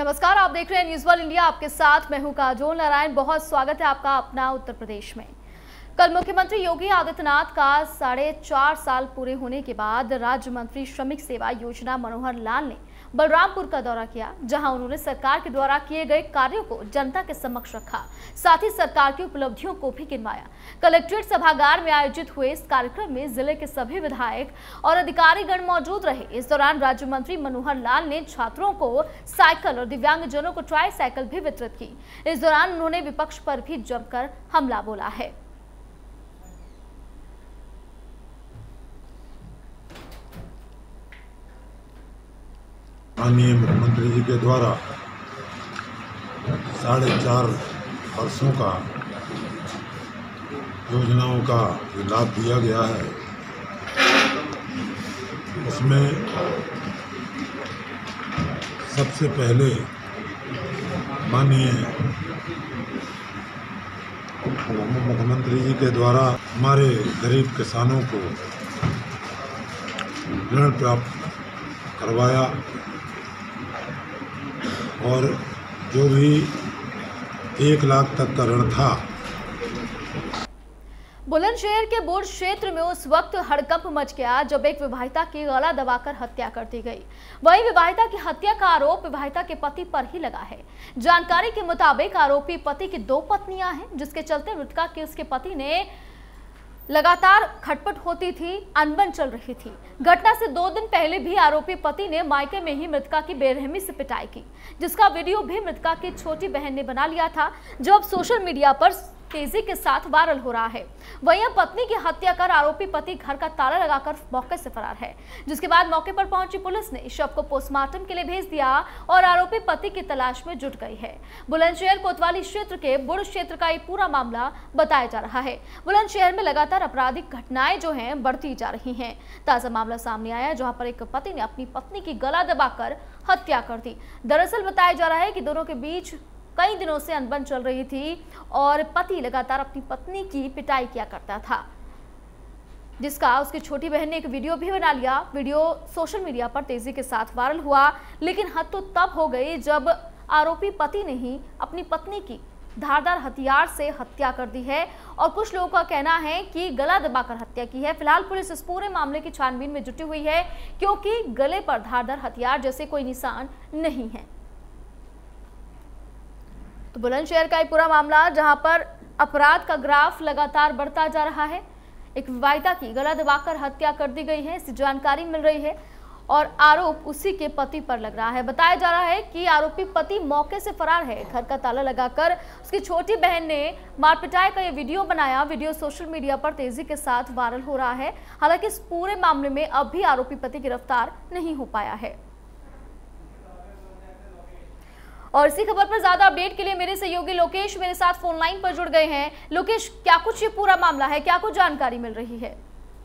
नमस्कार, आप देख रहे हैं न्यूज़ वर्ल्ड इंडिया। आपके साथ मैं हूं काजोल नारायण। बहुत स्वागत है आपका अपना उत्तर प्रदेश में। कल मुख्यमंत्री योगी आदित्यनाथ का 4.5 साल पूरे होने के बाद राज्य मंत्री श्रमिक सेवा योजना मनोहर लाल ने बलरामपुर का दौरा किया, जहां उन्होंने सरकार के द्वारा किए गए कार्यों को जनता के समक्ष रखा, साथ ही सरकार की उपलब्धियों को भी गिनवाया। कलेक्ट्रेट सभागार में आयोजित हुए इस कार्यक्रम में जिले के सभी विधायक और अधिकारीगण मौजूद रहे। इस दौरान राज्य मंत्री मनोहर लाल ने छात्रों को साइकिल और दिव्यांगजनों को ट्राई साइकिल भी वितरित की। इस दौरान उन्होंने विपक्ष पर भी जमकर हमला बोला है। माननीय मुख्यमंत्री जी के द्वारा 4.5 वर्षों का योजनाओं का लाभ दिया गया है। उसमें सबसे पहले माननीय मुख्यमंत्री जी के द्वारा हमारे गरीब किसानों को ऋण प्राप्त करवाया और जो भी 1 लाख तक का ऋण था। बुलंदशहर के बोर्ड क्षेत्र में उस वक्त हड़कंप मच गया जब एक विवाहिता की गला दबाकर हत्या कर दी गई। वहीं विवाहिता की हत्या का आरोप विवाहिता के पति पर ही लगा है। जानकारी के मुताबिक आरोपी पति की 2 पत्नियां हैं, जिसके चलते मृतका के उसके पति ने लगातार खटपट होती थी, अनबन चल रही थी। घटना से 2 दिन पहले भी आरोपी पति ने मायके में ही मृतका की बेरहमी से पिटाई की, जिसका वीडियो भी मृतका की छोटी बहन ने बना लिया था, जो अब सोशल मीडिया पर तेजी के साथ वायरल हो रहा है। वहीं पत्नी की हत्या कर आरोपी पति घर का ताला लगाकर मौके से फरार है, जिसके बाद मौके पर पहुंची पुलिस ने शव को पोस्टमार्टम के लिए भेज दिया और आरोपी पति की तलाश में जुट गई है। बुलंदशहर कोतवाली क्षेत्र के बुर्ज क्षेत्र का ये पूरा मामला बताया जा रहा है। बुलंदशहर में लगातार आपराधिक घटनाएं जो हैं बढ़ती जा रही हैं। ताजा मामला सामने आया जहां पर एक पति ने अपनी पत्नी की गला दबाकर हत्या कर दी। दरअसल बताया जा रहा है कि दोनों के बीच कई दिनों से अनबन चल रही थी और पति लगातार अपनी पत्नी की पिटाई किया करता था, जिसका उसकी छोटी बहन ने एक वीडियो भी बना लिया। वीडियो सोशल मीडिया पर तेजी के साथ वायरल हुआ, लेकिन हद तो तब हो गई जब आरोपी पति ने ही अपनी पत्नी की धारदार हथियार से हत्या कर दी है और कुछ लोगों का कहना है कि गला दबाकर हत्या की है। फिलहाल पुलिस इस पूरे मामले की छानबीन में जुटी हुई है, क्योंकि गले पर धारदार हथियार जैसे कोई निशान नहीं है। तो बुलंदशहर का ये पूरा मामला जहां पर अपराध का ग्राफ लगातार बढ़ता जा रहा है। एक विवाहिता की गला दबाकर हत्या कर दी गई है, इसकी जानकारी मिल रही है और आरोप उसी के पति पर लग रहा है। बताया जा रहा है कि आरोपी पति मौके से फरार है। घर का ताला लगाकर उसकी छोटी बहन ने मार पिटाई का ये वीडियो बनाया। वीडियो सोशल मीडिया पर तेजी के साथ वायरल हो रहा है। हालांकि इस पूरे मामले में अब भी आरोपी पति गिरफ्तार नहीं हो पाया है। और इसी खबर पर ज्यादा अपडेट के लिए मेरे सहयोगी लोकेश मेरे साथ फोन लाइन पर जुड़ गए हैं। लोकेश, क्या कुछ ये पूरा मामला है, क्या कुछ जानकारी मिल रही है?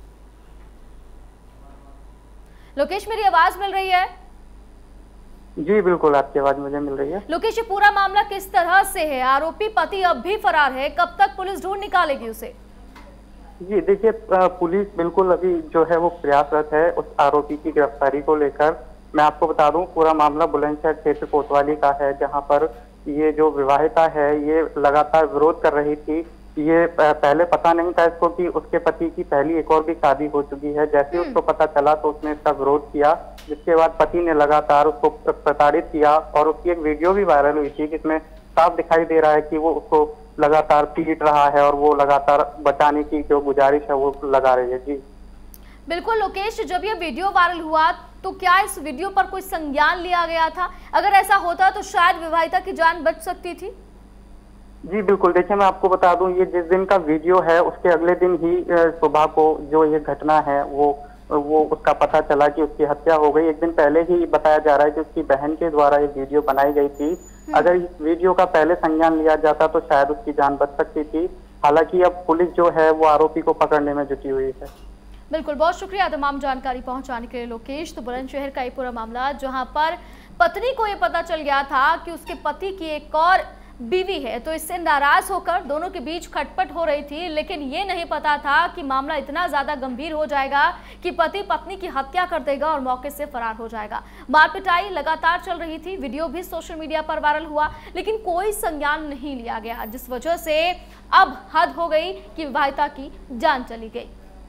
लोकेश, मेरी आवाज मिल रही है? जी बिल्कुल, आपकी आवाज मुझे मिल रही है। लोकेश, ये पूरा मामला किस तरह से है? आरोपी पति अब भी फरार है, कब तक पुलिस ढूंढ निकालेगी उसे? जी देखिए, पुलिस बिल्कुल अभी जो है वो प्रयासरत है उस आरोपी की गिरफ्तारी को लेकर। मैं आपको बता दूं, पूरा मामला बुलंदशहर क्षेत्र कोतवाली का है, जहां पर ये जो विवाहिता है ये लगातार विरोध कर रही थी। ये पहले पता नहीं था इसको कि उसके पति की पहली एक और भी शादी हो चुकी है। जैसे ही उसको पता चला तो उसने इसका विरोध किया, जिसके बाद पति ने लगातार उसको प्रताड़ित किया और उसकी एक वीडियो भी वायरल हुई थी, जिसमें साफ दिखाई दे रहा है कि वो उसको लगातार पीट रहा है और वो लगातार बचाने की जो गुजारिश है वो लगा रही है। जी बिल्कुल लोकेश, जब ये वीडियो वायरल हुआ तो क्या इस वीडियो पर कोई संज्ञान लिया गया था? अगर ऐसा होता तो शायद विवाहिता की जान बच सकती थी। जी बिल्कुल, देखिए मैं आपको बता दूं, ये जिस दिन का वीडियो है उसके अगले दिन ही सुबह को जो ये घटना है वो उसका पता चला कि उसकी हत्या हो गई। एक दिन पहले ही बताया जा रहा है कि उसकी बहन के द्वारा ये वीडियो बनाई गई थी। अगर इस वीडियो का पहले संज्ञान लिया जाता तो शायद उसकी जान बच सकती थी। हालांकि अब पुलिस जो है वो आरोपी को पकड़ने में जुटी हुई है। बिल्कुल, बहुत शुक्रिया तमाम जानकारी पहुंचाने के लिए लोकेश। तो बुलंदशहर का ये पूरा मामला जहां पर पत्नी को ये पता चल गया था कि उसके पति की एक और बीवी है, तो इससे नाराज होकर दोनों के बीच खटपट हो रही थी। लेकिन ये नहीं पता था कि मामला इतना ज्यादा गंभीर हो जाएगा कि पति पत्नी की हत्या कर देगा और मौके से फरार हो जाएगा। मारपिटाई लगातार चल रही थी, वीडियो भी सोशल मीडिया पर वायरल हुआ, लेकिन कोई संज्ञान नहीं लिया गया, जिस वजह से अब हद हो गई कि विवाहिता की जान चली गई।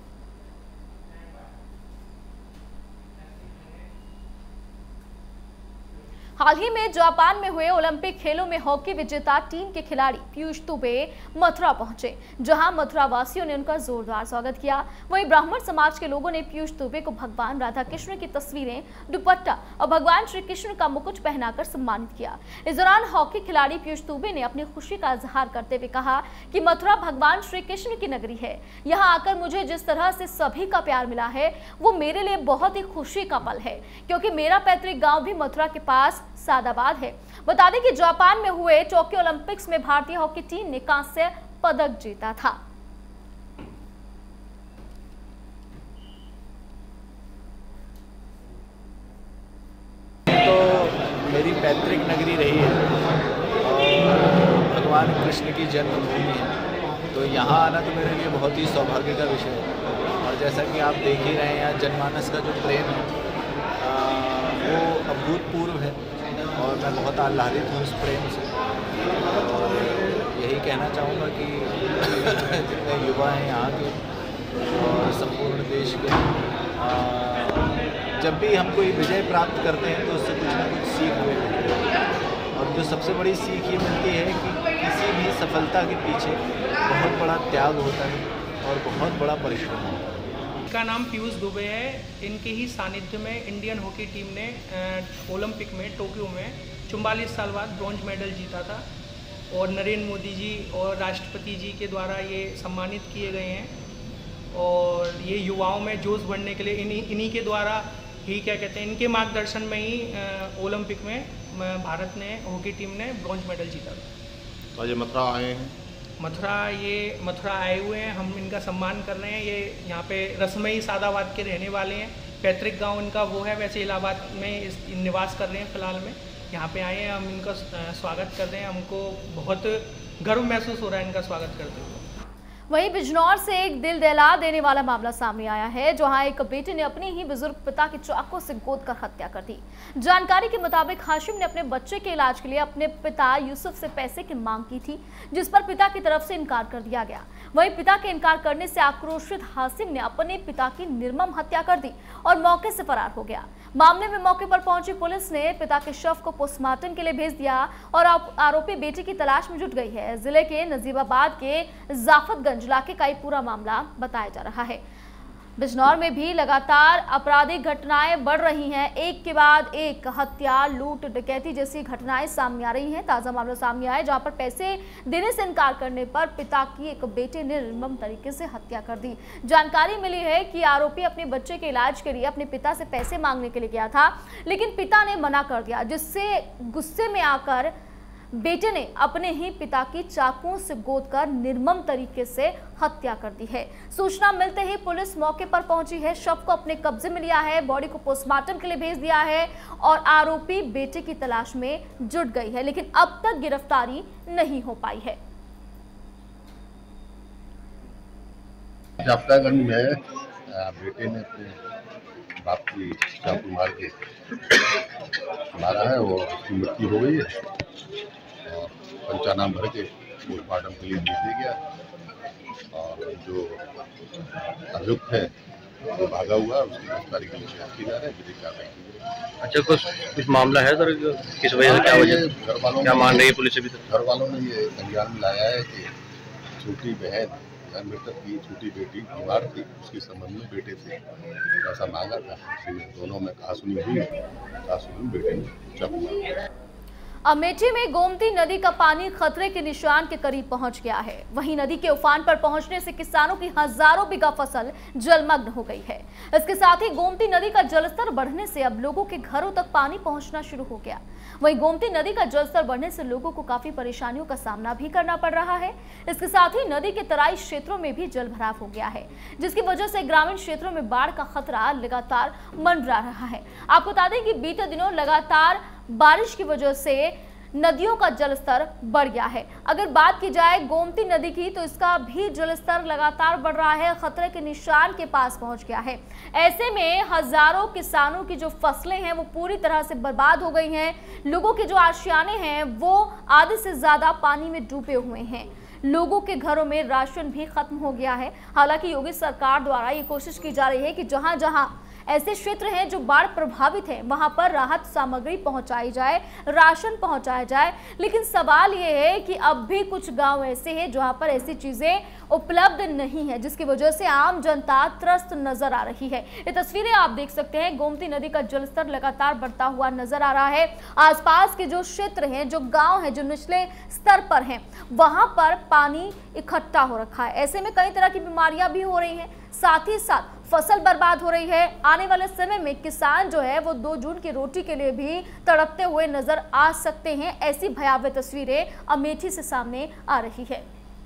हाल ही में जापान में हुए ओलंपिक खेलों में हॉकी विजेता टीम के खिलाड़ी पीयूष दुबे मथुरा पहुंचे, जहां मथुरा वासियों ने उनका जोरदार स्वागत किया। वहीं ब्राह्मण समाज के लोगों ने पीयूष दुबे को भगवान राधा कृष्ण की तस्वीरें, दुपट्टा और भगवान श्री कृष्ण का मुकुट पहनाकर सम्मानित किया। इस दौरान हॉकी खिलाड़ी पीयूष दुबे ने अपनी खुशी का इजहार करते हुए कहा कि मथुरा भगवान श्री कृष्ण की नगरी है। यहाँ आकर मुझे जिस तरह से सभी का प्यार मिला है वो मेरे लिए बहुत ही खुशी का पल है, क्योंकि मेरा पैतृक गाँव भी मथुरा के पास सादाबाद है। बता दें कि जापान में हुए टोक्यो ओलंपिक्स में भारतीय हॉकी टीम ने कांस्य पदक जीता था। तो मेरी पैतृक नगरी रही है और भगवान कृष्ण की जन्मभूमि है, तो यहाँ आना तो मेरे लिए बहुत ही सौभाग्य का विषय है। और जैसा कि आप देख ही रहे हैं, यहाँ जनमानस का जो प्रेम है वो अभूतपूर्व है और मैं बहुत आह्लादित हूँ इस प्रेम से। और यही कहना चाहूँगा कि जितने युवा हैं यहाँ के और संपूर्ण देश के, जब भी हम कोई विजय प्राप्त करते हैं तो उससे कुछ ना कुछ सीख हमें मिलती है। और जो सबसे बड़ी सीख ये मिलती है कि किसी भी सफलता के पीछे बहुत बड़ा त्याग होता है और बहुत बड़ा परिश्रम होता है। इनका नाम पीयूष दुबे है। इनके ही सानिध्य में इंडियन हॉकी टीम ने ओलंपिक में टोक्यो में 44 साल बाद ब्रॉन्ज मेडल जीता था और नरेंद्र मोदी जी और राष्ट्रपति जी के द्वारा ये सम्मानित किए गए हैं। और ये युवाओं में जोश बढ़ने के लिए इन्हीं के द्वारा ही क्या कहते हैं, इनके मार्गदर्शन में ही ओलंपिक में भारत ने हॉकी टीम ने ब्रॉन्ज मेडल जीता था। तो ये मथुरा आए हैं, मथुरा आए हुए हैं, हम इनका सम्मान कर रहे हैं। ये यहाँ पे रसमई सादाबाद के रहने वाले हैं, पैतृक गांव इनका वो है, वैसे इलाहाबाद में निवास कर रहे हैं फिलहाल में। यहाँ पे आए हैं, हम इनका स्वागत कर रहे हैं। हमको बहुत गर्व महसूस हो रहा है इनका स्वागत करते हुए। वहीं बिजनौर से एक दिल दहला देने वाला मामला सामने आया है, जहां एक बेटे ने अपने ही बुजुर्ग पिता की चाकू से गोदकर हत्या कर दी। जानकारी के मुताबिक हाशिम ने अपने बच्चे के इलाज के लिए अपने पिता यूसुफ से पैसे की मांग की थी, जिस पर पिता की तरफ से इनकार कर दिया गया। वहीं पिता के इनकार करने से आक्रोशित हाशिम ने अपने पिता की निर्मम हत्या कर दी और मौके से फरार हो गया। मामले में मौके पर पहुंची पुलिस ने पिता के शव को पोस्टमार्टम के लिए भेज दिया और आरोपी बेटे की तलाश में जुट गई है। जिले के नजीबाबाद के जाफतगंज इलाके का पूरा मामला बताया जा रहा है। बिजनौर में भी लगातार आपराधिक घटनाएं बढ़ रही हैं, एक के बाद एक हत्या, लूट, डकैती जैसी घटनाएं सामने आ रही हैं। ताजा मामला सामने आया जहां पर पैसे देने से इनकार करने पर पिता की एक बेटे ने निर्मम तरीके से हत्या कर दी। जानकारी मिली है कि आरोपी अपने बच्चे के इलाज के लिए अपने पिता से पैसे मांगने के लिए गया था, लेकिन पिता ने मना कर दिया, जिससे गुस्से में आकर बेटे ने अपने ही पिता की चाकुओं से गोदकर निर्मम तरीके से हत्या कर दी है। सूचना मिलते ही पुलिस मौके पर पहुंची है, शव को अपने कब्जे में लिया है, बॉडी को पोस्टमार्टम के लिए भेज दिया है और आरोपी बेटे की तलाश में जुट गई है, लेकिन अब तक गिरफ्तारी नहीं हो पाई है। जाफतागंज में बेटे ने अपने बाप की चाकू मार के मारा है और उसकी मृत्यु हो गई है और पंचानाम भर के पोस्टमार्टम के लिए भेज दिया गया और जो अभियुक्त है वो भागा हुआ है, उसकी गिरफ्तारी के लिए प्रयास की जा रहा है, विधिक कार्रवाई की जाएगी। अच्छा, कुछ मामला है सर, किस वजह से, क्या वजह, घर वालों क्या मान रही है पुलिस? अभी तक घर वालों ने ये संज्ञान में लाया है कि छोटी बहन मृतक की छोटी बेटी बीमार थी, उसके संबंध में बेटे से पैसा मांगा था। दोनों में कहासुनी हुई, कहासुनी बेटे ने चाकू मारा। अमेठी में गोमती नदी का पानी खतरे के निशान के करीब पहुंच गया है। वहीं नदी के उफान पर पहुंचने से किसानों की हजारों बीघा फसल जलमग्न हो गई है। इसके साथ ही गोमती नदी का जलस्तर बढ़ने से अब लोगों के घरों तक पानी पहुंचना शुरू हो गया। वहीं गोमती नदी का जलस्तर बढ़ने से लोगों को काफी परेशानियों का सामना भी करना पड़ रहा है। इसके साथ ही नदी के तराई क्षेत्रों में भी जल भराव हो गया है, जिसकी वजह से ग्रामीण क्षेत्रों में बाढ़ का खतरा लगातार मंडरा रहा है। आपको बता दें कि बीते दिनों लगातार बारिश की वजह से नदियों का जलस्तर बढ़ गया है। अगर बात की जाए गोमती नदी की तो इसका भी जलस्तर लगातार बढ़ रहा है, खतरे के निशान के पास पहुंच गया है। ऐसे में हजारों किसानों की जो फसलें हैं वो पूरी तरह से बर्बाद हो गई हैं। लोगों के जो आशियाने हैं वो आधे से ज्यादा पानी में डूबे हुए हैं। लोगों के घरों में राशन भी खत्म हो गया है। हालांकि योगी सरकार द्वारा ये कोशिश की जा रही है कि जहां जहां ऐसे क्षेत्र हैं जो बाढ़ प्रभावित हैं वहां पर राहत सामग्री पहुंचाई जाए, राशन पहुंचाया जाए। लेकिन सवाल ये है कि अब भी कुछ गांव ऐसे हैं जहां पर ऐसी चीजें उपलब्ध नहीं है, जिसकी वजह से आम जनता त्रस्त नजर आ रही है। ये तस्वीरें आप देख सकते हैं, गोमती नदी का जलस्तर लगातार बढ़ता हुआ नजर आ रहा है। आसपास के जो क्षेत्र हैं, जो गांव हैं, जो निचले स्तर पर हैं, वहां पर पानी इकट्ठा हो रखा है। ऐसे में कई तरह की बीमारियां भी हो रही हैं, साथ ही साथ फसल बर्बाद हो रही है। आने वाले समय में किसान जो है वो 2 जून की रोटी के लिए भी तड़पते हुए नजर आ सकते हैं। ऐसी भयावह तस्वीरें अमेठी से सामने आ रही है।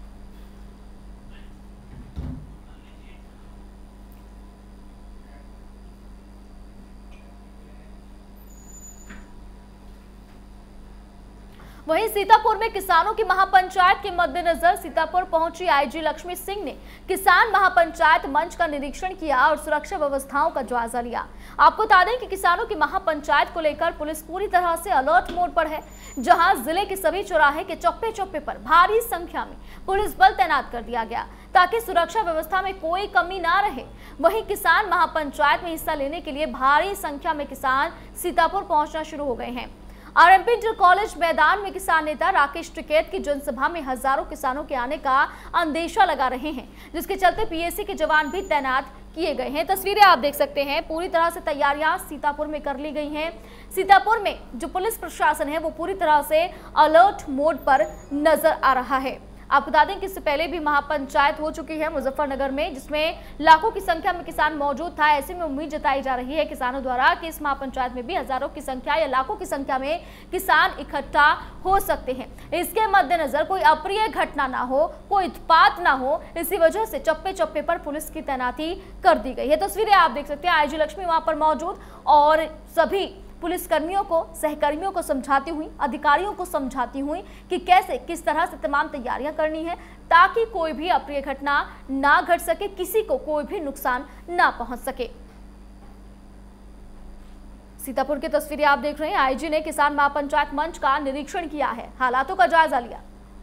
वहीं सीतापुर में किसानों की महापंचायत के मद्देनजर सीतापुर पहुंची आईजी लक्ष्मी सिंह ने किसान महापंचायत मंच का निरीक्षण किया और सुरक्षा व्यवस्थाओं का जायजा लिया। आपको बता दें कि किसानों की महापंचायत को लेकर पुलिस पूरी तरह से अलर्ट मोड पर है, जहां जिले के सभी चौराहे के चौप्पे चौप्पे पर भारी संख्या में पुलिस बल तैनात कर दिया गया ताकि सुरक्षा व्यवस्था में कोई कमी ना रहे। वहीं किसान महापंचायत में हिस्सा लेने के लिए भारी संख्या में किसान सीतापुर पहुंचना शुरू हो गए हैं। आरएमपी इंटर कॉलेज मैदान में किसान नेता राकेश टिकैत की जनसभा में हजारों किसानों के आने का अंदेशा लगा रहे हैं, जिसके चलते पीएसी के जवान भी तैनात किए गए हैं। तस्वीरें आप देख सकते हैं, पूरी तरह से तैयारियां सीतापुर में कर ली गई हैं। सीतापुर में जो पुलिस प्रशासन है वो पूरी तरह से अलर्ट मोड पर नजर आ रहा है। आपको बता दें कि इससे पहले भी महापंचायत हो चुकी है मुजफ्फरनगर में, जिसमें लाखों की संख्या में किसान मौजूद था। ऐसे में उम्मीद जताई जा रही है किसानों द्वारा कि इस महापंचायत में भी हजारों की संख्या या लाखों की संख्या में किसान इकट्ठा हो सकते हैं। इसके मद्देनजर कोई अप्रिय घटना ना हो, कोई उत्पात ना हो, इसी वजह से चप्पे चप्पे पर पुलिस की तैनाती कर दी गई है। तस्वीरें आप देख सकते हैं, आईजी लक्ष्मी वहां पर मौजूद और सभी पुलिस कर्मियों को, सहकर्मियों को समझाती हुई, अधिकारियों को समझाती हुई कि कैसे किस तरह से तमाम तैयारियां करनी है ताकि कोई भी अप्रिय घटना ना घट सके, किसी को कोई भी नुकसान ना पहुंच सके। सीतापुर की तस्वीरें आप देख रहे हैं, आईजी ने किसान महापंचायत मंच का निरीक्षण किया है, हालातों का जायजा लिया।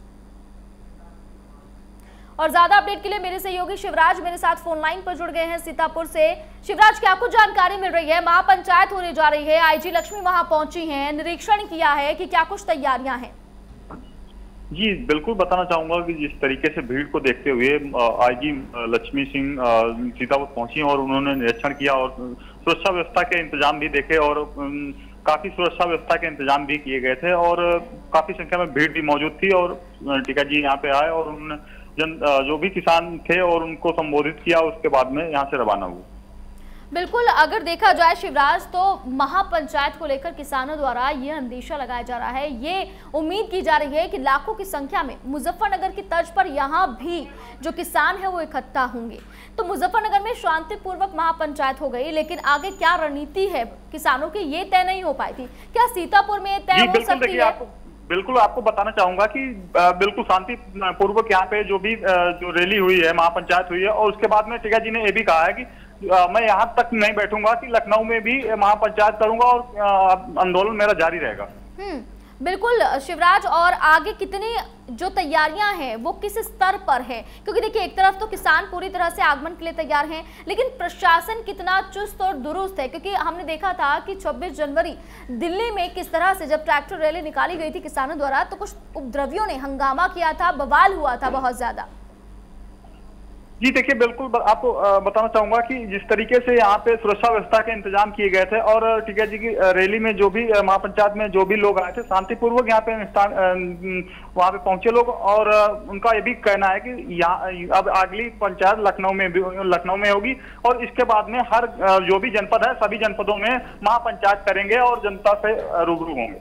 और ज्यादा अपडेट के लिए मेरे सहयोगी शिवराज मेरे साथ फोन लाइन पर जुड़ गए हैं सीतापुर से। शिवराज, क्या कुछ जानकारी मिल रही है? महापंचायत होने जा रही है, आईजी लक्ष्मी वहां पहुंची हैं, निरीक्षण किया है कि क्या कुछ तैयारियां हैं? जी बिल्कुल बताना चाहूंगा कि जिस तरीके से भीड़ को देखते हुए आईजी लक्ष्मी सिंह सीतापुर पहुंची और उन्होंने निरीक्षण किया और सुरक्षा व्यवस्था के इंतजाम भी देखे और काफी सुरक्षा व्यवस्था के इंतजाम भी किए गए थे और काफी संख्या में भीड़ भी मौजूद थी। और टीका जी यहाँ पे आए और उन्होंने जो भी किसान थे और उनको संबोधित किया, उसके बाद में यहाँ से रवाना हुए। बिल्कुल, अगर देखा जाए शिवराज तो महापंचायत को लेकर किसानों द्वारा ये अंदेशा लगाया जा रहा है, ये उम्मीद की जा रही है कि लाखों की संख्या में मुजफ्फरनगर की तर्ज पर यहाँ भी जो किसान है वो इकट्ठा होंगे। तो मुजफ्फरनगर में शांतिपूर्वक महापंचायत हो गई, लेकिन आगे क्या रणनीति है किसानों की ये तय नहीं हो पाई थी, क्या सीतापुर में तय हो सकती है? बिल्कुल आपको बताना चाहूंगा कि बिल्कुल शांति पूर्वक यहाँ पे जो रैली हुई है, महापंचायत हुई है और उसके बाद में टीका जी ने ये भी कहा है कि मैं यहाँ तक नहीं बैठूंगा कि लखनऊ में भी महापंचायत करूंगा और आंदोलन मेरा जारी रहेगा। बिल्कुल शिवराज, और आगे कितनी जो तैयारियां हैं वो किस स्तर पर है? क्योंकि देखिए एक तरफ तो किसान पूरी तरह से आगमन के लिए तैयार हैं, लेकिन प्रशासन कितना चुस्त और दुरुस्त है? क्योंकि हमने देखा था कि 26 जनवरी दिल्ली में किस तरह से जब ट्रैक्टर रैली निकाली गई थी किसानों द्वारा तो कुछ उपद्रवियों ने हंगामा किया था, बवाल हुआ था बहुत ज्यादा। जी देखिए बिल्कुल आपको बताना चाहूंगा कि जिस तरीके से यहाँ पे सुरक्षा व्यवस्था के इंतजाम किए गए थे और टीका जी की रैली में जो भी महापंचायत में जो भी लोग आए थे शांतिपूर्वक यहाँ पे वहाँ पे पहुंचे लोग और उनका ये भी कहना है कि यहाँ अब अगली पंचायत लखनऊ में होगी और इसके बाद में हर जो भी जनपद है सभी जनपदों में महापंचायत करेंगे और जनता से रूबरू होंगे।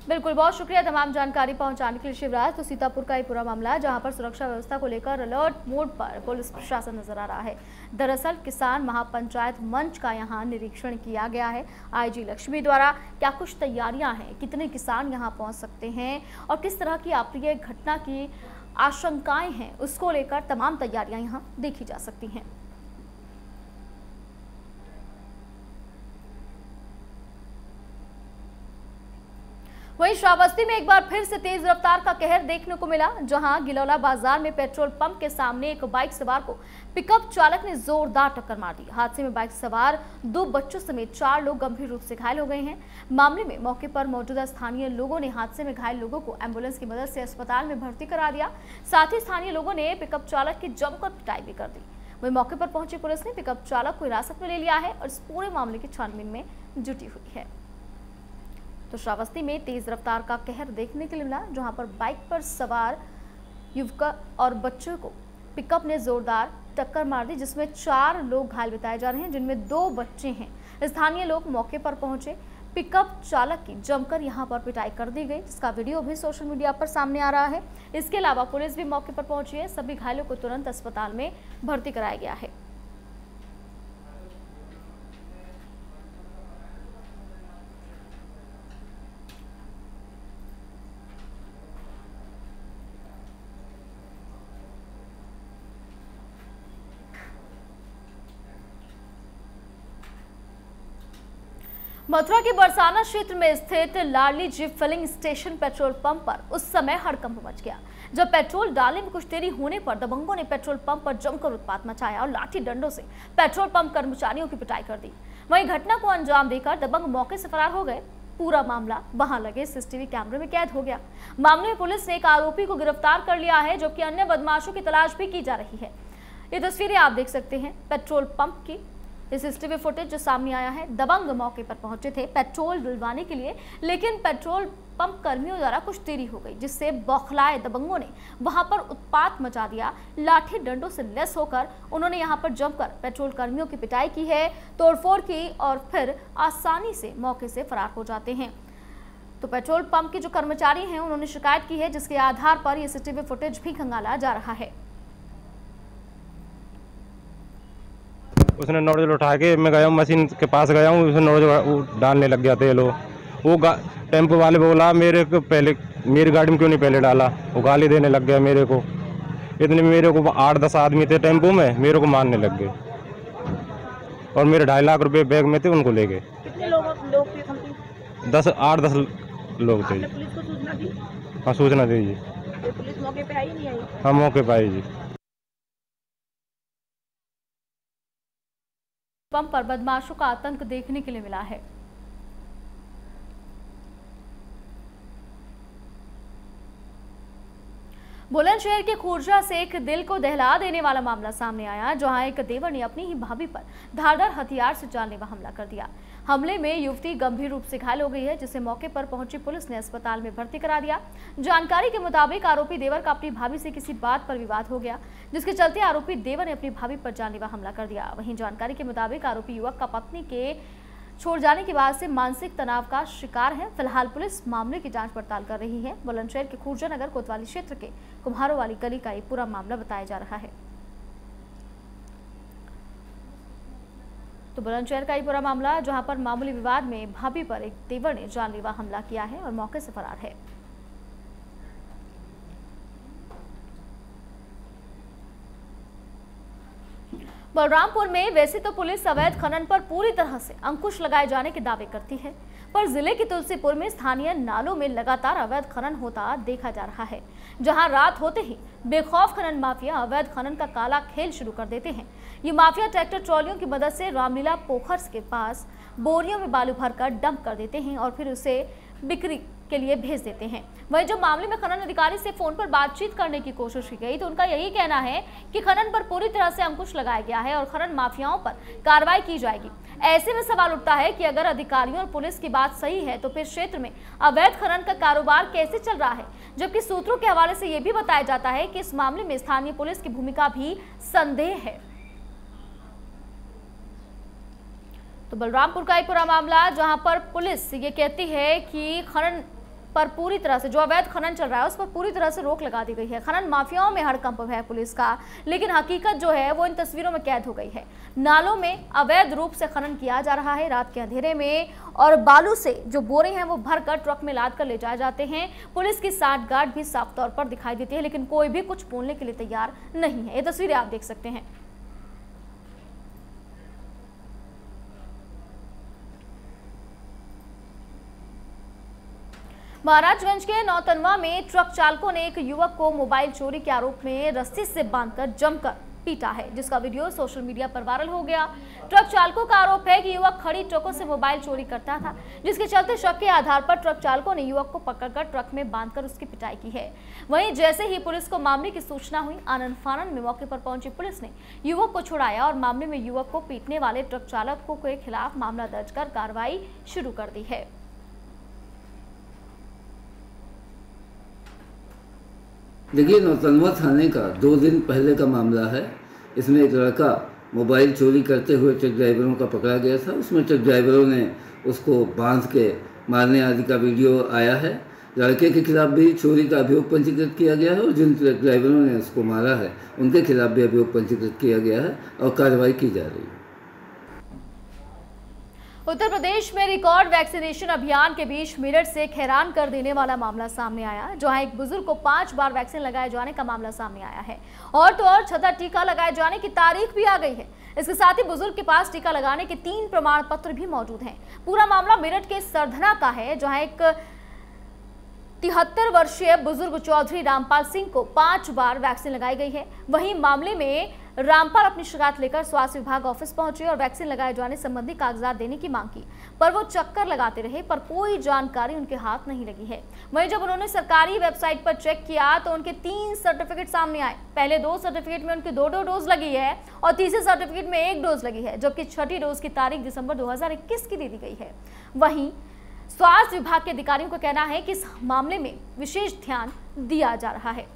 बिल्कुल, बहुत शुक्रिया तमाम जानकारी पहुंचाने के लिए शिवराज। तो सीतापुर का ही पूरा मामला है जहां पर सुरक्षा व्यवस्था को लेकर अलर्ट मोड पर पुलिस प्रशासन नजर आ रहा है। दरअसल किसान महापंचायत मंच का यहां निरीक्षण किया गया है आईजी लक्ष्मी द्वारा। क्या कुछ तैयारियां हैं, कितने किसान यहां पहुंच सकते हैं और किस तरह की अप्रिय घटना की आशंकाएं हैं, उसको लेकर तमाम तैयारियां यहां देखी जा सकती हैं। वहीं श्रावस्ती में एक बार फिर से तेज रफ्तार का कहर देखने को मिला, जहां गिलौला बाजार में पेट्रोल पंप के सामने एक बाइक सवार को पिकअप चालक ने जोरदार टक्कर मार दी। हादसे में बाइक सवार 2 बच्चों समेत 4 लोग गंभीर रूप से घायल हो गए हैं। मामले में मौके पर मौजूदा स्थानीय लोगों ने हादसे में घायल लोगों को एम्बुलेंस की मदद से अस्पताल में भर्ती करा दिया। साथ ही स्थानीय लोगों ने पिकअप चालक की जमकर पिटाई भी कर दी। वहीं मौके पर पहुंची पुलिस ने पिकअप चालक को हिरासत में ले लिया है और इस पूरे मामले की छानबीन में जुटी हुई है। तो श्रावस्ती में तेज रफ्तार का कहर देखने के लिए मिला, जहां पर बाइक पर सवार युवक और बच्चों को पिकअप ने जोरदार टक्कर मार दी, जिसमें 4 लोग घायल बताए जा रहे हैं, जिनमें 2 बच्चे हैं। स्थानीय लोग मौके पर पहुंचे, पिकअप चालक की जमकर यहां पर पिटाई कर दी गई, जिसका वीडियो भी सोशल मीडिया पर सामने आ रहा है। इसके अलावा पुलिस भी मौके पर पहुंची है। सभी घायलों को तुरंत अस्पताल में भर्ती कराया गया है। मथुरा के बरसाना क्षेत्र में स्थित Ladli jeep filling station petrol pump पर उस समय हड़कंप मच गया, जब पेट्रोल डालने में कुछ देरी होने पर दबंगों ने पेट्रोल पंप पर जमकर उत्पात मचाया और लाठी डंडों से पेट्रोल पंप कर्मचारियों की पिटाई कर दी। वहीं घटना को अंजाम देकर दबंग मौके से फरार हो गए। पूरा मामला वहां लगे सीसीटीवी कैमरे में कैद हो गया। मामले में पुलिस ने एक आरोपी को गिरफ्तार कर लिया है, जबकि अन्य बदमाशों की तलाश भी की जा रही है। ये तस्वीरें आप देख सकते हैं पेट्रोल पंप की। इस सीसीटीवी फुटेज जो सामने आया है, दबंग मौके पर पहुंचे थे पेट्रोल डलवाने के लिए, लेकिन पेट्रोल पंप कर्मियों द्वारा कुछ देरी हो गई, जिससे बौखलाए दबंगों ने वहां पर उत्पात मचा दिया। लाठी डंडों से लैस होकर उन्होंने यहां पर जमकर पेट्रोल कर्मियों की पिटाई की है, तोड़फोड़ की और फिर आसानी से मौके से फरार हो जाते हैं। तो पेट्रोल पंप के जो कर्मचारी हैं उन्होंने शिकायत की है, जिसके आधार पर यह सीसीटीवी फुटेज भी खंगाला जा रहा है। उसने नोजल उठा के मैं गया हूँ मशीन के पास गया हूँ, उसने नोजल डालने लग गया तेल। वो टेम्पो वाले बोला मेरे को पहले मेरी गाड़ी में क्यों नहीं पहले डाला, वो गाली देने लग गया मेरे को। इतने मेरे को 8-10 आदमी थे टेम्पो में, मेरे को मारने लग गए और मेरे 2.5 लाख रुपए बैग में थे, उनको ले गए। कितने लोग थे? 8-10 लोग थे। पुलिस को सूचना दी? हाँ सूचना दी जी। पुलिस मौके पे आई नहीं आई? हाँ मौके पे आई जी। पंप पर बदमाशों का आतंक देखने के लिए मिला है। बुलंदशहर के खुर्जा से एक दिल को दहला देने वाला मामला सामने आया, जहां एक देवर ने अपनी ही भाभी पर धारदार हथियार से जानलेवा हमला कर दिया। हमले में युवती गंभीर रूप से घायल हो गई है, जिसे मौके पर पहुंची पुलिस ने अस्पताल में भर्ती करा दिया। जानकारी के मुताबिक आरोपी देवर का अपनी भाभी से किसी बात पर विवाद हो गया, जिसके चलते आरोपी देवर ने अपनी भाभी पर जानलेवा हमला कर दिया। वहीं जानकारी के मुताबिक आरोपी युवक का पत्नी के छोड़ जाने के बाद से मानसिक तनाव का शिकार है। फिलहाल पुलिस मामले की जांच पड़ताल कर रही है। बुलंदशहर के खुर्जा नगर कोतवाली क्षेत्र के कुम्हारों वाली गली का ये पूरा मामला बताया जा रहा है। तो बुलंदशहर का ये पूरा मामला, जहां पर मामूली विवाद में भाभी पर एक देवर ने जानलेवा हमला किया है और मौके से फरार है। बलरामपुर में वैसे तो पुलिस अवैध खनन पर पूरी तरह से अंकुश लगाए जाने के दावे करती है, पर जिले के तुलसीपुर में स्थानीय नालों में लगातार अवैध खनन होता देखा जा रहा है, जहां रात होते ही बेखौफ खनन माफिया अवैध खनन का काला खेल शुरू कर देते हैं। ये माफिया ट्रैक्टर ट्रॉलियों की मदद से रामलीला पोखर के पास बोरियों में बालू भरकर डंप कर देते हैं और फिर उसे बिक्री के लिए भेज देते हैं। वहीं जो मामले में खनन अधिकारी से फोन पर बातचीत करने की कोशिश की गई तो उनका यही कहना है कि खनन पर पूरी तरह से अंकुश लगाया गया है और खनन माफियाओं पर कार्रवाई की जाएगी। ऐसे में सवाल उठता है कि अगर अधिकारियों और पुलिस की बात सही है तो फिर क्षेत्र में अवैध खनन का कारोबार कैसे चल रहा है, जबकि सूत्रों के हवाले से यह भी बताया जाता है कि इस मामले में स्थानीय पुलिस की भूमिका भी संदेह है। तो बलरामपुर का एक पूरा मामला, जहां पर पुलिस ये कहती है कि खनन पर पूरी तरह से, जो अवैध खनन चल रहा है उस पर पूरी तरह से रोक लगा दी गई है। खनन माफियाओं में हड़कंप है पुलिस का, लेकिन हकीकत जो है वो इन तस्वीरों में कैद हो गई है। नालों में अवैध रूप से खनन किया जा रहा है रात के अंधेरे में, और बालू से जो बोरे हैं वो भरकर ट्रक में लाद कर ले जाए जाते हैं। पुलिस की साठ गार्ड भी साफ तौर पर दिखाई देती है, लेकिन कोई भी कुछ बोलने के लिए तैयार नहीं है। ये तस्वीरें आप देख सकते हैं। महाराजगंज के नौतनवा में ट्रक चालकों ने एक युवक को मोबाइल चोरी के आरोप में रस्सी से बांधकर जमकर पीटा है, जिसका वीडियो सोशल मीडिया पर वायरल हो गया। ट्रक चालकों का आरोप है कि युवक खड़ी ट्रकों से मोबाइल चोरी करता था, जिसके चलते शक के आधार पर ट्रक चालकों ने युवक को पकड़कर ट्रक में बांधकर उसकी पिटाई की है। वहीं जैसे ही पुलिस को मामले की सूचना हुई, आनंद फानन में मौके पर पहुंची पुलिस ने युवक को छुड़ाया और मामले में युवक को पीटने वाले ट्रक चालक के खिलाफ मामला दर्ज कर कार्रवाई शुरू कर दी है। देखिए, नौतनवा थाने का 2 दिन पहले का मामला है। इसमें एक लड़का मोबाइल चोरी करते हुए ट्रक ड्राइवरों का पकड़ा गया था। उसमें ट्रक ड्राइवरों ने उसको बांध के मारने आदि का वीडियो आया है। लड़के के खिलाफ भी चोरी का अभियोग पंजीकृत किया गया है और जिन ट्रक ड्राइवरों ने उसको मारा है उनके खिलाफ भी अभियोग पंजीकृत किया गया है और कार्रवाई की जा रही है। उत्तर प्रदेश में रिकॉर्ड वैक्सीनेशन अभियान के बीच मेरठ से एक हैरान कर देने वाला मामला सामने आया, जहां एक बुजुर्ग को 5 बार वैक्सीन लगाए जाने का मामला सामने आया है। और तो और छठा टीका लगाए जाने की तारीख भी आ गई है। इसके साथ ही बुजुर्ग के पास टीका लगाने के 3 प्रमाण पत्र भी मौजूद हैं। पूरा मामला मेरठ के सरधना का है, जहां एक 73 वर्षीय बुजुर्ग चौधरी रामपाल सिंह को 5 बार वैक्सीन लगाई गई है। वहीं मामले में रामपाल अपनी शिकायत लेकर स्वास्थ्य विभाग ऑफिस पहुंचे और वैक्सीन लगाए जाने संबंधी कागजात देने की मांग की, पर वो चक्कर लगाते रहे, पर कोई जानकारी उनके हाथ नहीं लगी है। वहीं जब उन्होंने सरकारी वेबसाइट पर चेक किया तो उनके 3 सर्टिफिकेट सामने आए। पहले 2 सर्टिफिकेट में उनकी 2 डोज लगी है और तीसरे सर्टिफिकेट में 1 डोज लगी है, जबकि छठी डोज की तारीख दिसंबर 2021 की दे दी गई है। वहीं स्वास्थ्य विभाग के अधिकारियों का कहना है कि इस मामले में विशेष ध्यान दिया जा रहा है।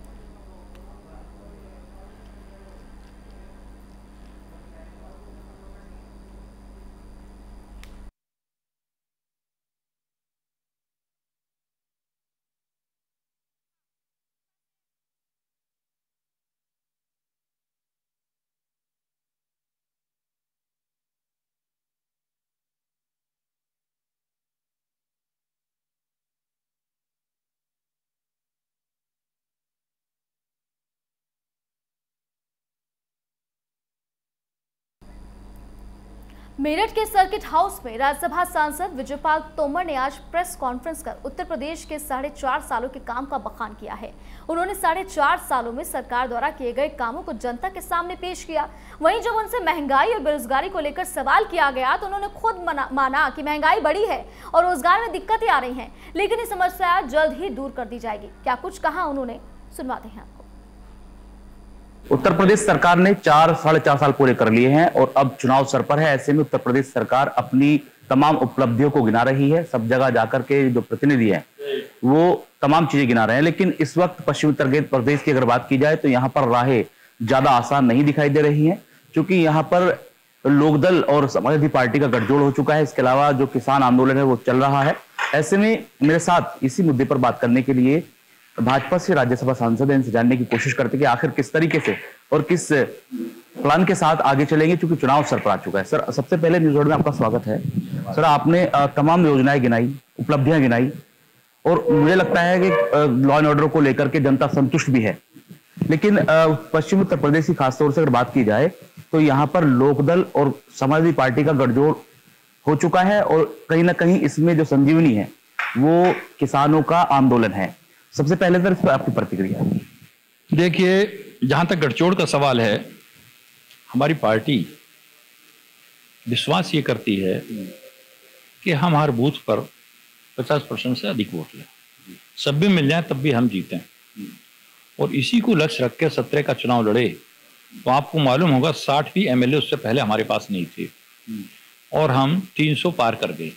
मेरठ के सर्किट हाउस में राज्यसभा सांसद विजयपाल तोमर ने आज प्रेस कॉन्फ्रेंस कर उत्तर प्रदेश के 4.5 सालों के काम का बखान किया है। उन्होंने 4.5 सालों में सरकार द्वारा किए गए कामों को जनता के सामने पेश किया। वहीं जब उनसे महंगाई और बेरोजगारी को लेकर सवाल किया गया तो उन्होंने खुद माना कि महंगाई बढ़ी है और रोजगार में दिक्कतें आ रही हैं, लेकिन ये समस्या जल्द ही दूर कर दी जाएगी। क्या कुछ कहा उन्होंने, सुनवाते हैं आपको। उत्तर प्रदेश सरकार ने 4-4.5 साल पूरे कर लिए हैं और अब चुनाव सर पर है। ऐसे में उत्तर प्रदेश सरकार अपनी तमाम उपलब्धियों को गिना रही है। सब जगह जाकर के जो प्रतिनिधि हैं वो तमाम चीजें गिना रहे हैं, लेकिन इस वक्त पश्चिमी उत्तर प्रदेश की अगर बात की जाए तो यहाँ पर राहें ज्यादा आसान नहीं दिखाई दे रही हैं, क्योंकि यहाँ पर लोकदल और समाजवादी पार्टी का गठजोड़ हो चुका है। इसके अलावा जो किसान आंदोलन है वो चल रहा है। ऐसे में मेरे साथ इसी मुद्दे पर बात करने के लिए भाजपा से राज्यसभा सांसद इनसे जानने की कोशिश करते कि आखिर किस तरीके से और किस प्लान के साथ आगे चलेंगे, क्योंकि चुनाव सर पर आ चुका है। सर, सबसे पहले न्यूज वर्ल्ड में आपका स्वागत है। सर, आपने तमाम योजनाएं गिनाई, उपलब्धियां गिनाई और मुझे लगता है कि लॉ एंड ऑर्डर को लेकर के जनता संतुष्ट भी है, लेकिन पश्चिमी उत्तर प्रदेश की खासतौर से अगर बात की जाए तो यहाँ पर लोकदल और समाजवादी पार्टी का गठजोड़ हो चुका है और कहीं ना कहीं इसमें जो संजीवनी है वो किसानों का आंदोलन है। सबसे पहले सर, इस पर आपकी प्रतिक्रिया। देखिए, जहां तक गठजोड़ का सवाल है, हमारी पार्टी विश्वास ये करती है कि हम हर बूथ पर 50% से अधिक वोट लें, सब भी मिल जाए तब भी हम जीतें, और इसी को लक्ष्य रख के 17 का चुनाव लड़े। तो आपको मालूम होगा 60 भी एमएलए उससे पहले हमारे पास नहीं थे और हम 300 पार कर गए।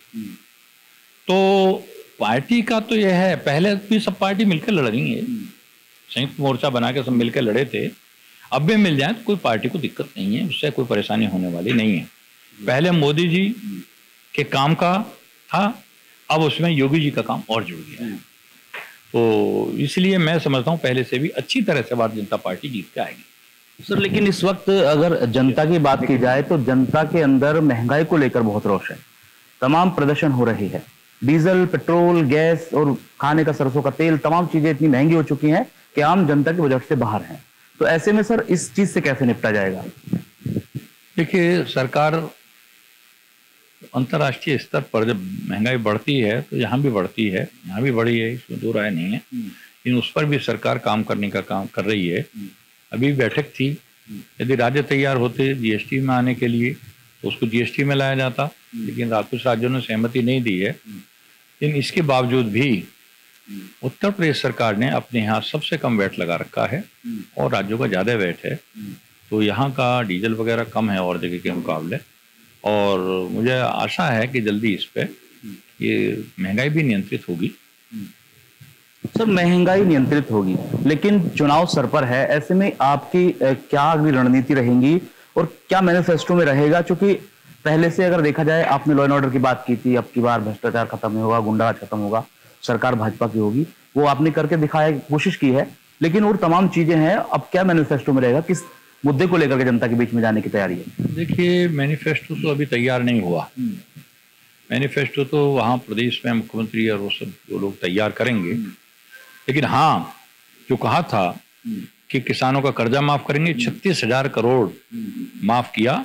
तो पार्टी का तो यह है, पहले भी सब पार्टी मिलकर लड़ रही है, संयुक्त मोर्चा बना के सब मिलकर लड़े थे। अब भी मिल जाए तो कोई पार्टी को दिक्कत नहीं है, उससे कोई परेशानी होने वाली नहीं है। पहले मोदी जी के काम का था, अब उसमें योगी जी का काम और जुड़ गया है। तो इसलिए मैं समझता हूँ पहले से भी अच्छी तरह से भारतीय जनता पार्टी जीत के आएगी। सर, लेकिन इस वक्त अगर जनता की बात की जाए तो जनता के अंदर महंगाई को लेकर बहुत रोष है। तमाम प्रदर्शन हो रही है, डीजल, पेट्रोल, गैस और खाने का सरसों का तेल, तमाम चीजें इतनी महंगी हो चुकी हैं कि आम जनता के बजट से बाहर हैं। तो ऐसे में सर इस चीज से कैसे निपटा जाएगा? देखिए, सरकार अंतर्राष्ट्रीय स्तर पर जब महंगाई बढ़ती है तो यहाँ भी बढ़ती है, यहाँ भी बढ़ी है, इसमें दो राय नहीं है, लेकिन उस पर भी सरकार काम करने का काम कर रही है। अभी बैठक थी, यदि राज्य तैयार होते जीएसटी में आने के लिए तो उसको जीएसटी में लाया जाता, लेकिन कुछ राज्यों ने सहमति नहीं दी है। लेकिन इसके बावजूद भी उत्तर प्रदेश सरकार ने अपने यहाँ सबसे कम वैट लगा रखा है और राज्यों का ज़्यादा वैट है, तो यहाँ का डीजल वगैरह कम है और जगह के मुकाबले, और मुझे आशा है कि जल्दी इस पे ये महंगाई भी नियंत्रित होगी। सर, महंगाई नियंत्रित होगी, लेकिन चुनाव सर पर है, ऐसे में आपकी क्या अगली रणनीति रहेंगी और क्या मैनिफेस्टो में रहेगा? क्योंकि पहले से अगर देखा जाए, आपने लॉ एंड ऑर्डर की बात की थी, अब की बार भ्रष्टाचार खत्म होगा, गुंडाराज खत्म होगा, सरकार भाजपा की होगी, वो आपने करके दिखाया, कोशिश की है, लेकिन और तमाम चीजें हैं। अब क्या मैनिफेस्टो में रहेगा? किस मुद्दे को लेकर के जनता के बीच में जाने की तैयारी है? देखिए, मैनिफेस्टो तो अभी तैयार नहीं हुआ। मैनिफेस्टो तो वहाँ प्रदेश में मुख्यमंत्री और वो सब जो लोग तैयार करेंगे, लेकिन हाँ, जो कहा था कि किसानों का कर्जा माफ करेंगे, 36,000 करोड़ माफ किया,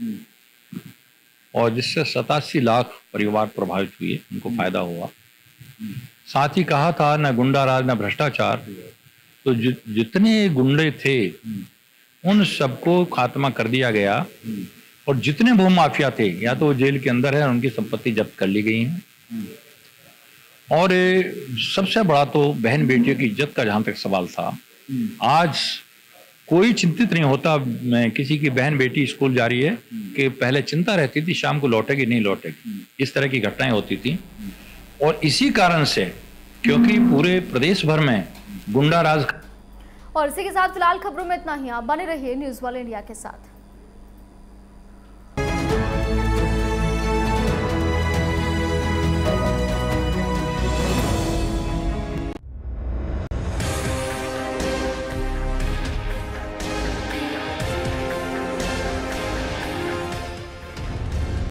और जिससे 87 लाख परिवार प्रभावित हुए, उनको फायदा हुआ। साथ ही कहा था न गुंडाराज न भ्रष्टाचार, तो जितने गुंडे थे उन सबको खात्मा कर दिया गया, और जितने भूमाफिया थे या तो वो जेल के अंदर है, उनकी संपत्ति जब्त कर ली गई है। और सबसे बड़ा तो बहन बेटियों की इज्जत का जहां तक सवाल था, आज कोई चिंतित नहीं होता। मैं किसी की बहन बेटी स्कूल जा रही है कि पहले चिंता रहती थी शाम को लौटेगी नहीं लौटेगी, इस तरह की घटनाएं होती थी। और इसी कारण से, क्योंकि पूरे प्रदेश भर में गुंडा राज। और इसी के साथ फिलहाल खबरों में इतना ही। आप बने रहिए न्यूज़ वाले इंडिया के साथ।